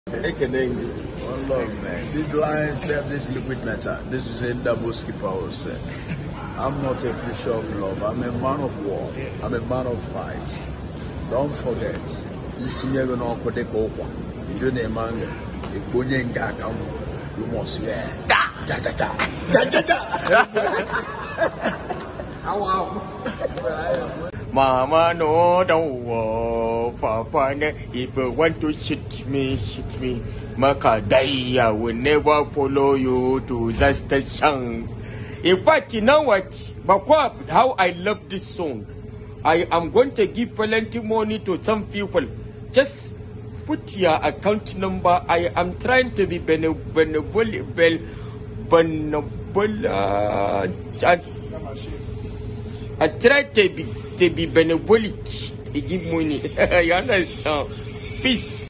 One love, man. This line serve this liquid metal. This is Indaboski power set. I'm not a preacher of love. I'm a man of war. I'm a man of fight. Don't forget. This year we're not going to go on. You know, man. You must hear. Ja ja ja. Ja ja ja. Mama no don't worry, Papa. If you want to shit me. Makadai, I will never follow you to that station. In fact, you know what? But how I love this song. I am going to give plenty money to some people. Just put your account number. I am trying to be benevolent. I try to be benevolent. Give money. You understand? Peace.